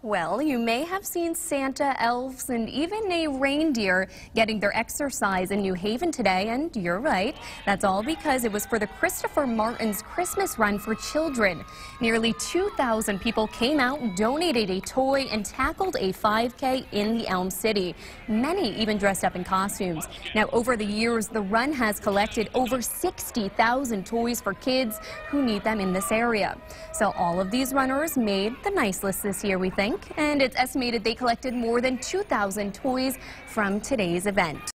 Well, you may have seen Santa, elves, and even a reindeer getting their exercise in New Haven today, and you're right. That's all because it was for the Christopher Martin's Christmas Run for Children. Nearly 2,000 people came out, donated a toy, and tackled a 5K in the Elm City. Many even dressed up in costumes. Now, over the years, the run has collected over 60,000 toys for kids who need them in this area. So all of these runners made the nice list this year, we think. And it's estimated they collected more than 2,000 toys from today's event.